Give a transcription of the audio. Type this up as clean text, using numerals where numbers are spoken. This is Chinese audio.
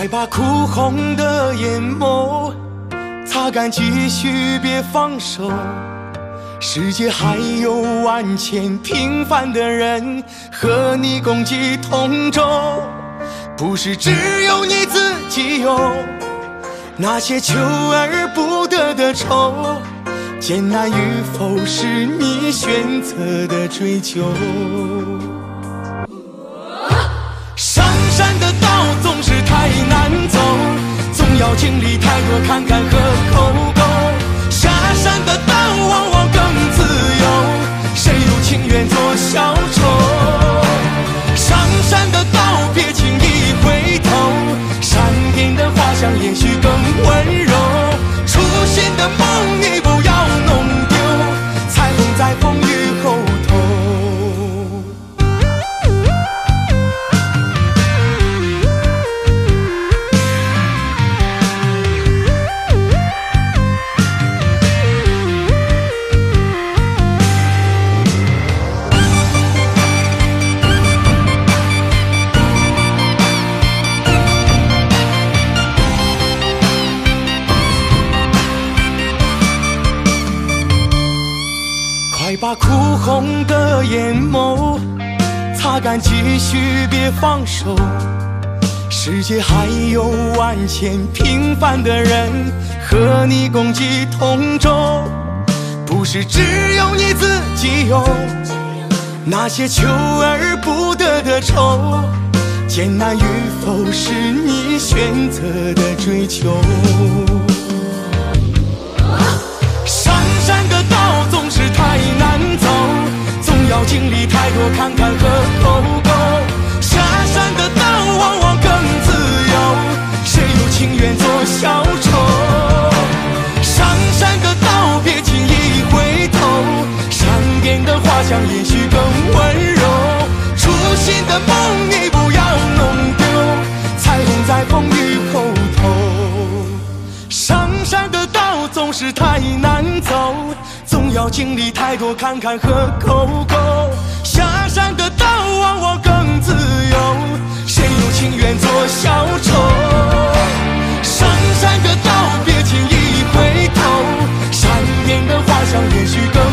把哭红的眼眸擦干，继续别放手。世界还有万千平凡的人和你共济同舟，不是只有你自己有那些求而不得的愁，艰难与否是你选择的追求。上山的道总是太难走，总要经历太多坎坎和沟沟。下山的道往往更自由，谁又情愿做小丑？上山的道别轻易回头，山顶的花香也许更温柔。初心的梦你不要弄丢，彩虹在风雨后头。快把哭红的眼眸擦干，继续别放手。世界还有万千平凡的人和你共济同舟，不是只有你自己有那些求而不得的愁，艰难与否是你选择的追求。上山的道总是太难走，总要经历太多坎坎和沟沟。下山的道往往更自由，谁又情愿做小丑？上山的道别轻易回头，山巅的花香也许更温柔。初心的梦你不要弄丢，彩虹在风雨后头。上山的道总是太难走，总要经历太多坎坎和沟沟。下山的道往往更自由，谁又情愿做小丑？上山的道别轻易回头，山巅的花香也许更